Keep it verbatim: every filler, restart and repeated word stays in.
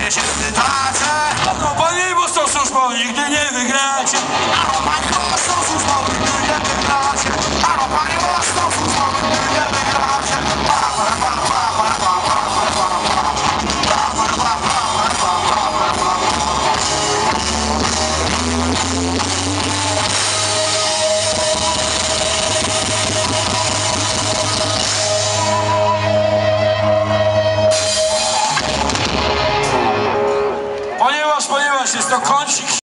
mnie się wydacie. No panie mocno służbą nigdy nie wygracie. Ano panie mocno służbą nigdy nie wygracie. Ano panie mocno służbą nigdy nie wygracie. Para, para, para, para, para, para, para, para, para, para. Para, para, para, para, para, para, para, para. Ponieważ, ponieważ jest to kącik